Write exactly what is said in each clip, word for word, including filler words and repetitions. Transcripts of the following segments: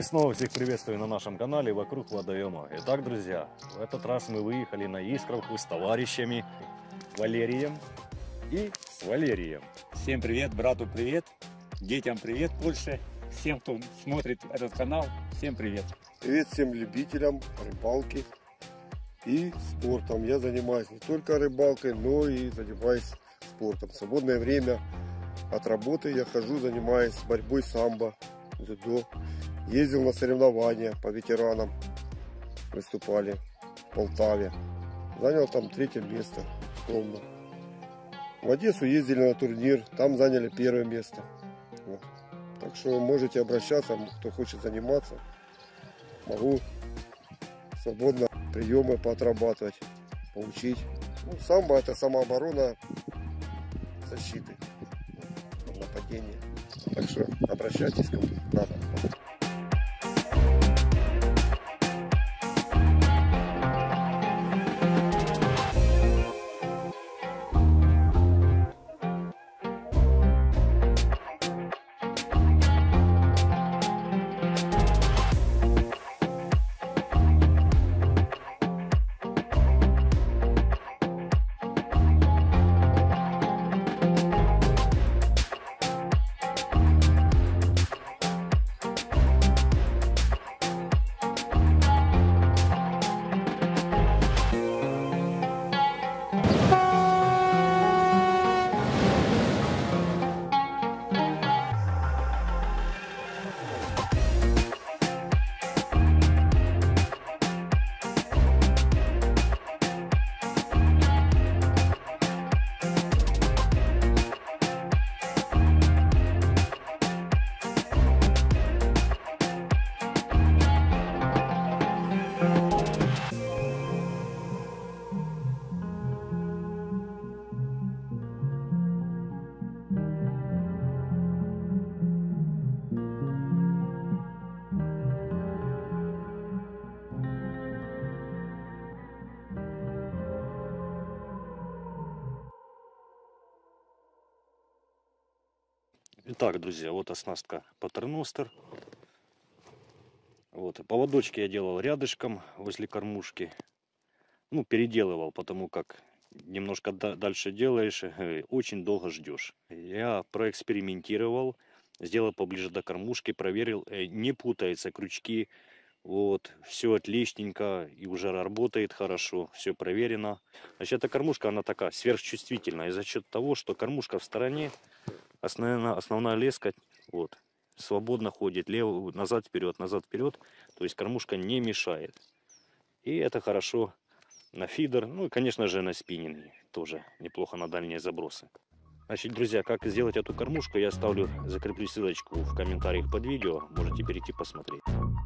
И снова всех приветствую на нашем канале «Вокруг водоема». Итак, друзья, в этот раз мы выехали на Искровку с товарищами Валерием и с Валерием. Всем привет, брату привет, детям привет, Польше, всем, кто смотрит этот канал, всем привет. Привет всем любителям рыбалки и спортом. Я занимаюсь не только рыбалкой, но и занимаюсь спортом. В свободное время от работы я хожу, занимаюсь борьбой самбо, дзюдо. Ездил на соревнования по ветеранам, выступали в Полтаве. Занял там третье место, скромно. В Одессу ездили на турнир, там заняли первое место. Вот. Так что можете обращаться, кто хочет заниматься. Могу свободно приемы поотрабатывать, поучить. Ну, самбо — это самооборона, защиты, нападения. Так что обращайтесь, кому надо. Итак, друзья, вот оснастка Патерностер. Вот, поводочки я делал рядышком возле кормушки. Ну, переделывал, потому как немножко дальше делаешь, очень долго ждешь. Я проэкспериментировал, сделал поближе до кормушки, проверил, не путаются крючки. Вот, все отличненько, и уже работает хорошо, все проверено. Значит, эта кормушка, она такая сверхчувствительная, и за счет того, что кормушка в стороне, основная, основная леска, вот, свободно ходит, лево, назад, вперед, назад, вперед, то есть кормушка не мешает. И это хорошо на фидер, ну и, конечно же, на спиннинге, тоже неплохо на дальние забросы. Значит, друзья, как сделать эту кормушку, я оставлю, закреплю ссылочку в комментариях под видео, можете перейти посмотреть.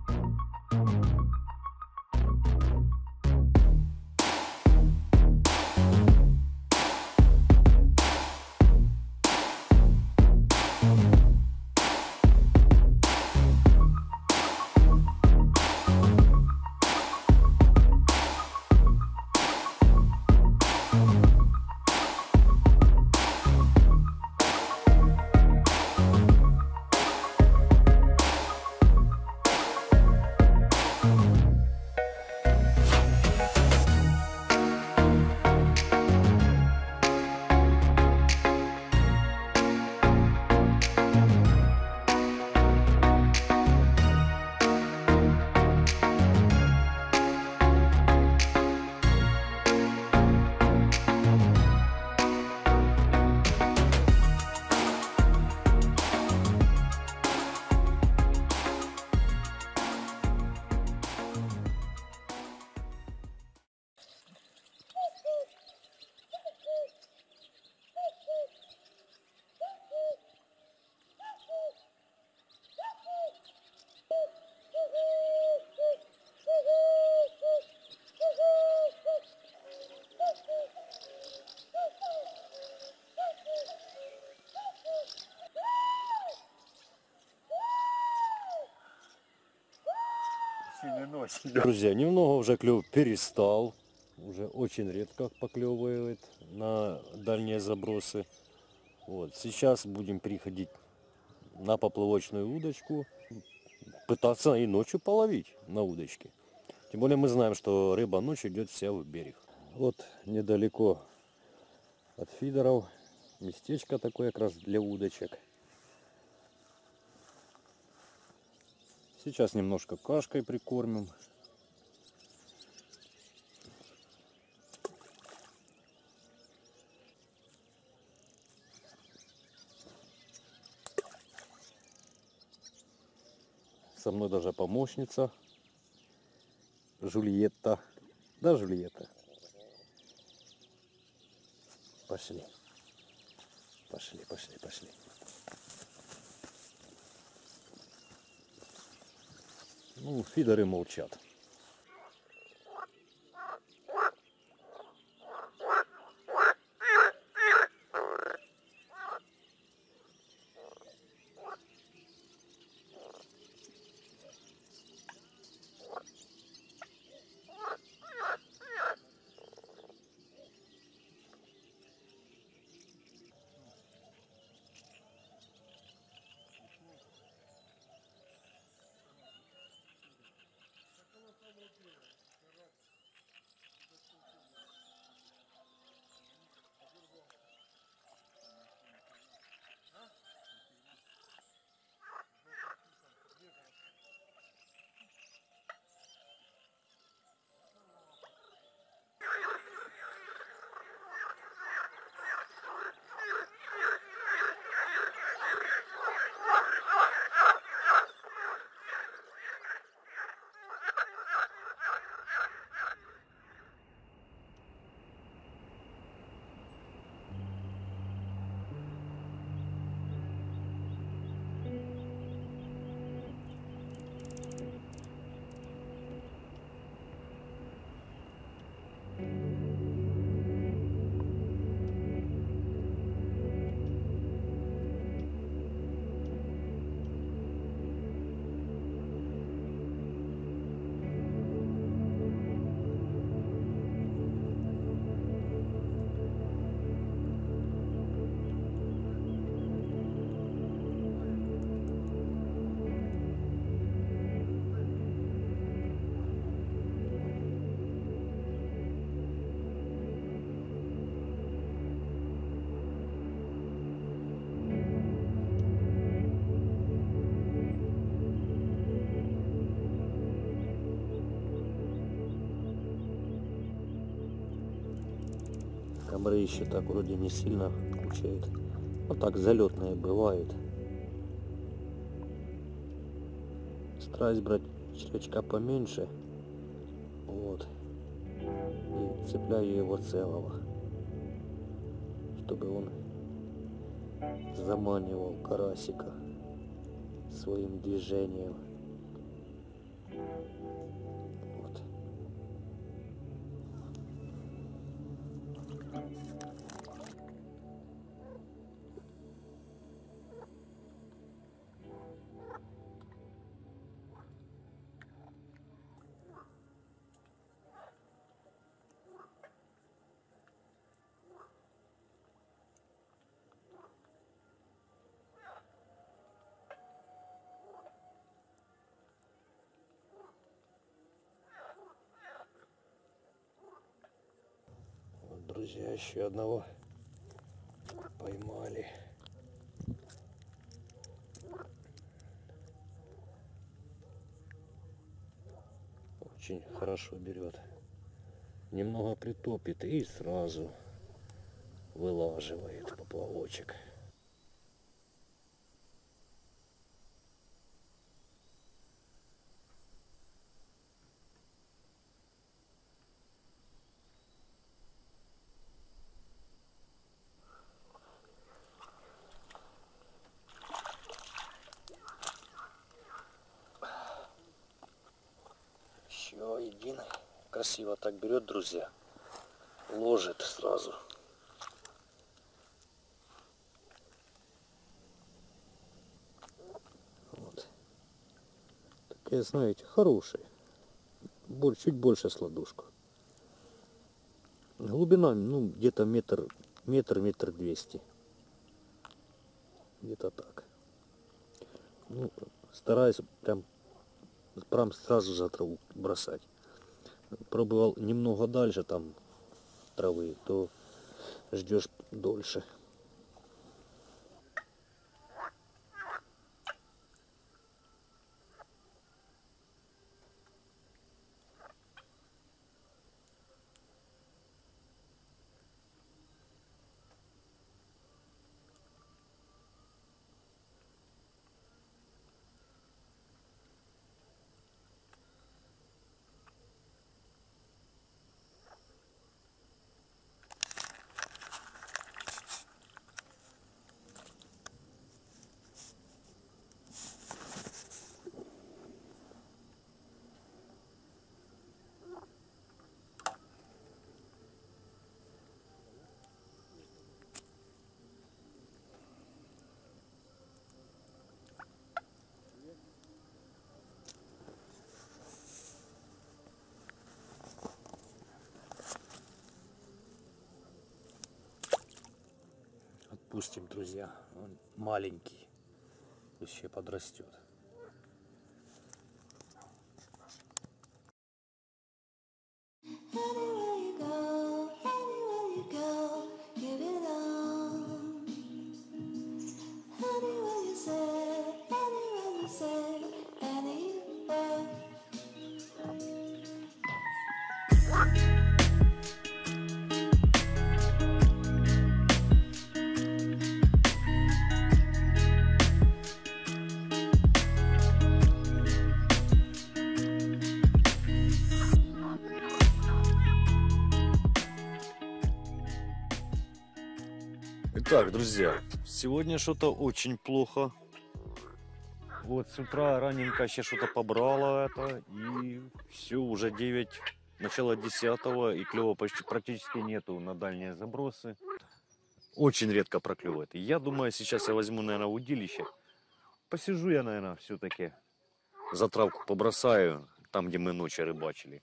Друзья, немного уже клев перестал. Уже очень редко поклевывает на дальние забросы. Вот. Сейчас будем переходить на поплавочную удочку. пытаться и ночью половить на удочке. Тем более мы знаем, что рыба ночью идет вся в берег. Вот недалеко от фидеров местечко такое как раз для удочек. Сейчас немножко кашкой прикормим. Со мной даже помощница Жульетта. Да, Жульетта? Пошли. Пошли, пошли, пошли. Ну, фидеры молчат. Камры еще так вроде не сильно кучают. Вот так залетные бывают. Стараюсь брать червячка поменьше. Вот. И цепляю его целого. Чтобы он заманивал карасика своим движением. Вот. Друзья, еще одного поймали. Очень хорошо берет. Немного притопит и сразу вылаживает поплавочек. Еще один. Красиво так берет, друзья. Ложит сразу. Вот. Такие, знаете, хорошие. Чуть больше с ладошку. Глубина, ну, где-то метр, метр, метр двести. Где-то так. Ну, стараюсь прям прям сразу за траву бросать. Пробовал немного дальше там травы, то ждешь дольше. Отпустим, друзья. Он маленький. Пусть еще подрастет. Итак, друзья, сегодня что-то очень плохо. Вот с утра раненько еще что-то побрало это, и все, уже девять, начало десятого, и клёва почти практически нету на дальние забросы. Очень редко проклевывает. Я думаю, сейчас я возьму, наверное, удилище. Посижу я, наверное, все-таки. Затравку побросаю, там, где мы ночью рыбачили.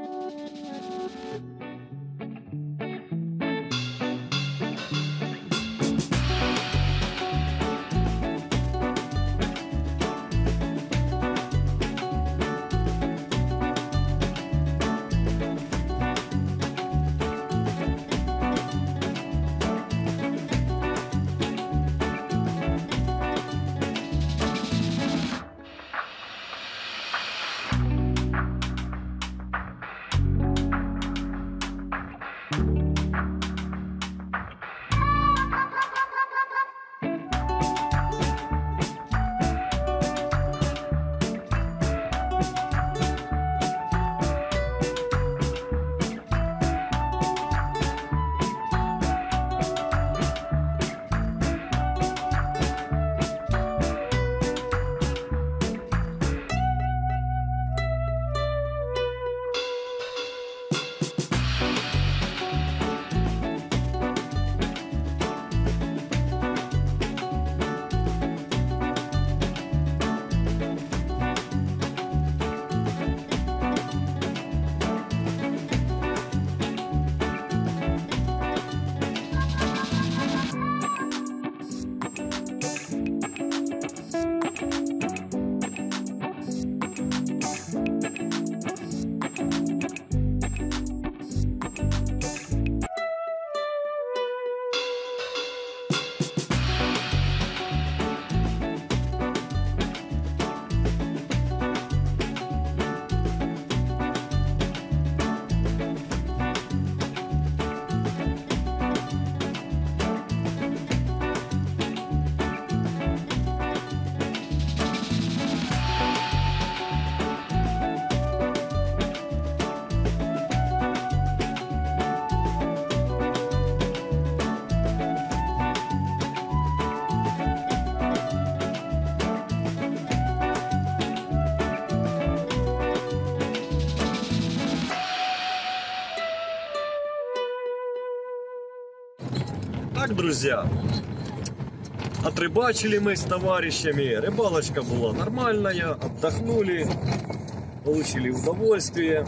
Так, друзья, отрыбачили мы с товарищами, рыбалочка была нормальная, отдохнули, получили удовольствие.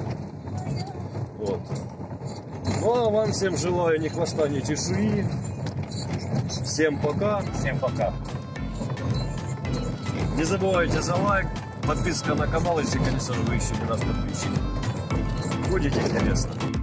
Вот. Ну а вам всем желаю ни хвоста, ни чешуи. Всем пока. Всем пока. Не забывайте за лайк, Подписка на канал, если, конечно же, вы еще не нас подписчики. Будет интересно.